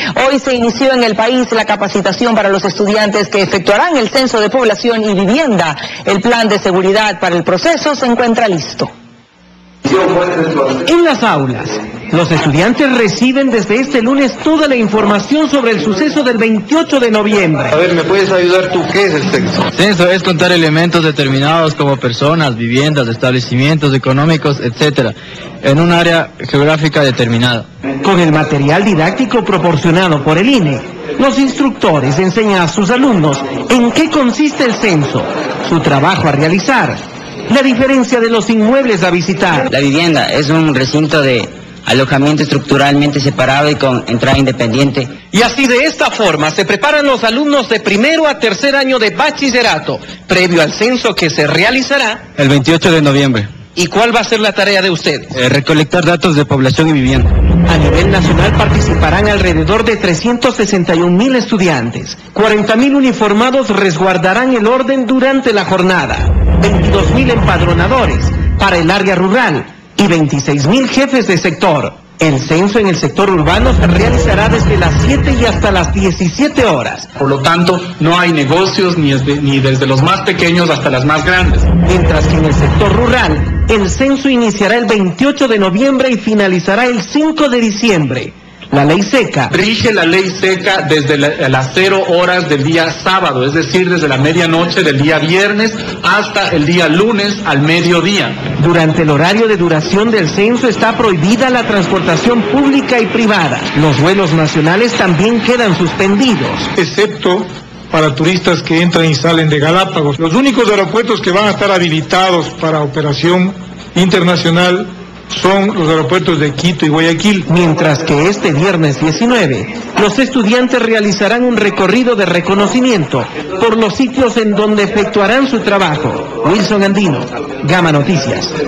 Hoy se inició en el país la capacitación para los estudiantes que efectuarán el censo de población y vivienda. El plan de seguridad para el proceso se encuentra listo. En las aulas, los estudiantes reciben desde este lunes toda la información sobre el suceso del 28 de noviembre. A ver, ¿me puedes ayudar tú? ¿Qué es el censo? Censo es contar elementos determinados como personas, viviendas, establecimientos económicos, etc., en un área geográfica determinada. Con el material didáctico proporcionado por el INE, los instructores enseñan a sus alumnos en qué consiste el censo, su trabajo a realizar, la diferencia de los inmuebles a visitar. La vivienda es un recinto de alojamiento estructuralmente separado y con entrada independiente. Y así de esta forma se preparan los alumnos de primero a tercer año de bachillerato, previo al censo que se realizará El 28 de noviembre. ¿Y cuál va a ser la tarea de ustedes? Recolectar datos de población y vivienda. A nivel nacional participarán alrededor de 361.000 estudiantes. 40.000 uniformados resguardarán el orden durante la jornada. 22.000 empadronadores para el área rural y 26.000 jefes de sector. El censo en el sector urbano se realizará desde las 7 y hasta las 17 horas. Por lo tanto, no hay negocios ni desde los más pequeños hasta las más grandes. Mientras que en el sector rural, el censo iniciará el 28 de noviembre y finalizará el 5 de diciembre. La ley seca Rige la ley seca desde las 0 horas del día sábado, es decir, desde la medianoche del día viernes hasta el día lunes al mediodía. Durante el horario de duración del censo está prohibida la transportación pública y privada. Los vuelos nacionales también quedan suspendidos. Excepto para turistas que entran y salen de Galápagos. Los únicos aeropuertos que van a estar habilitados para operación internacional son los aeropuertos de Quito y Guayaquil. Mientras que este viernes 19, los estudiantes realizarán un recorrido de reconocimiento por los sitios en donde efectuarán su trabajo. Wilson Andino, Gama Noticias.